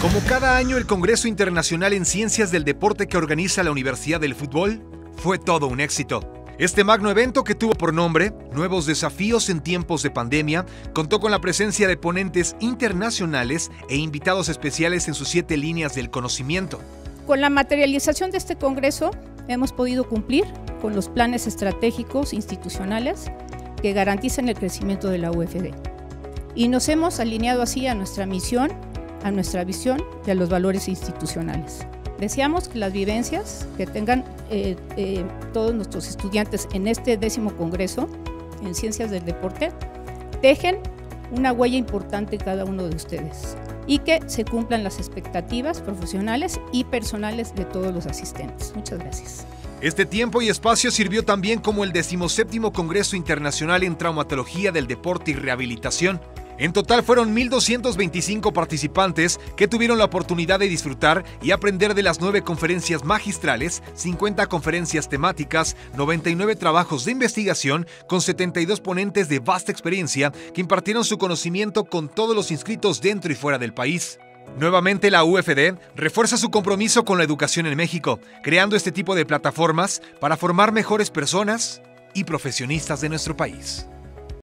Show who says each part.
Speaker 1: Como cada año, el Congreso Internacional en Ciencias del Deporte que organiza la Universidad del Fútbol fue todo un éxito. Este magno evento, que tuvo por nombre Nuevos Desafíos en Tiempos de Pandemia, contó con la presencia de ponentes internacionales e invitados especiales en sus 7 líneas del conocimiento.
Speaker 2: Con la materialización de este congreso hemos podido cumplir con los planes estratégicos institucionales que garantizan el crecimiento de la UFD. Y nos hemos alineado así a nuestra misión, a nuestra visión y a los valores institucionales. Deseamos que las vivencias que tengan todos nuestros estudiantes en este 10º Congreso en Ciencias del Deporte dejen una huella importante en cada uno de ustedes y que se cumplan las expectativas profesionales y personales de todos los asistentes. Muchas gracias.
Speaker 1: Este tiempo y espacio sirvió también como el 17º Congreso Internacional en Traumatología del Deporte y Rehabilitación. En total fueron 1,225 participantes que tuvieron la oportunidad de disfrutar y aprender de las 9 conferencias magistrales, 50 conferencias temáticas, 99 trabajos de investigación con 72 ponentes de vasta experiencia que impartieron su conocimiento con todos los inscritos dentro y fuera del país. Nuevamente, la UFD refuerza su compromiso con la educación en México, creando este tipo de plataformas para formar mejores personas y profesionistas de nuestro país.